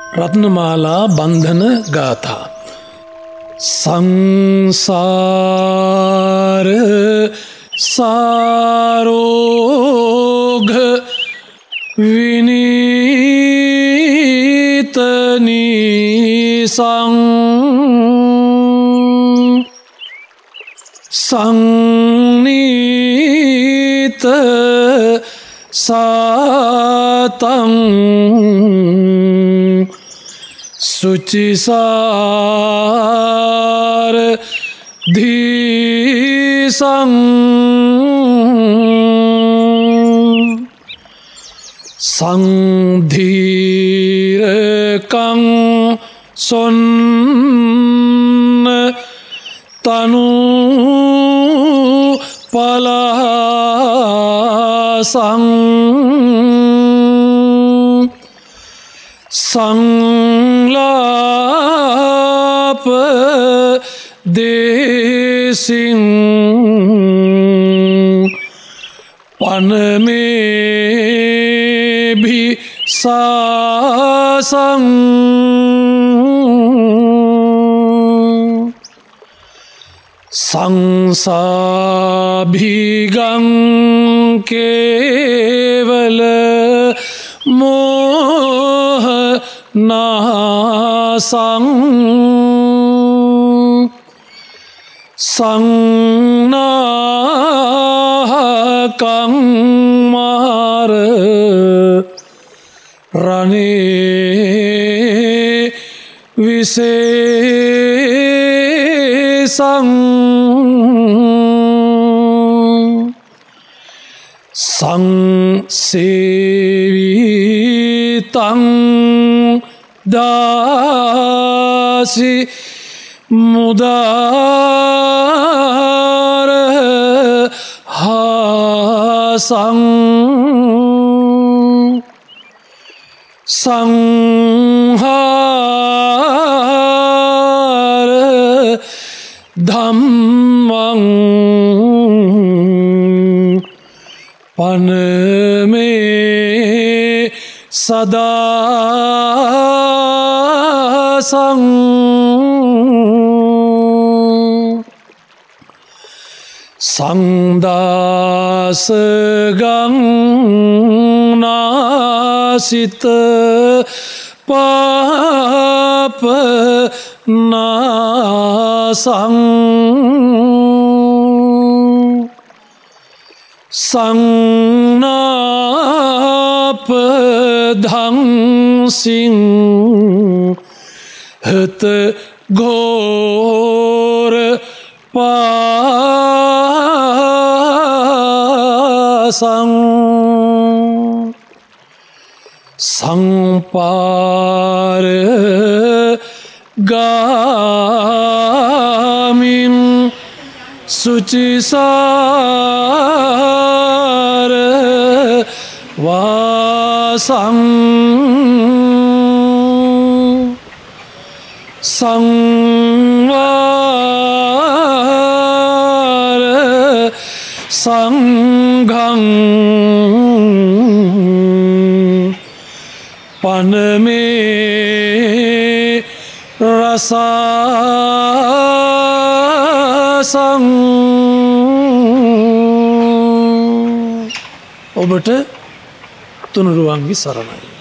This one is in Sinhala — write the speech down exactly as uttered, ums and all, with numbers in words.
රත්නමාලා බන්ධන ගාථා. සංසාර සාරෝග විනීතනිසං සංනීත සාතං සුචිසාර ධීසං සංධීරකං සොන්න තනු පලසං සංලාප දේසින් පනමේභි සාසං සංසාභිගං කේවල මෝහ නාසං සංනාහකං මාර රනේ විශේෂං සංසේවිතං දාසි මුදාර හාසං සංහාර ධම්මං පනමේ සදාසං සංදාසගං නාසිත පාප නාසං සංනාප ධංසින් හත ගෝර පාසං සංපාර ගාමින් සුචිසාර වාසං සංවාර සංඝං පනමේ රසසං. ඔබට තුනුරුවන්ගේ සරණයි.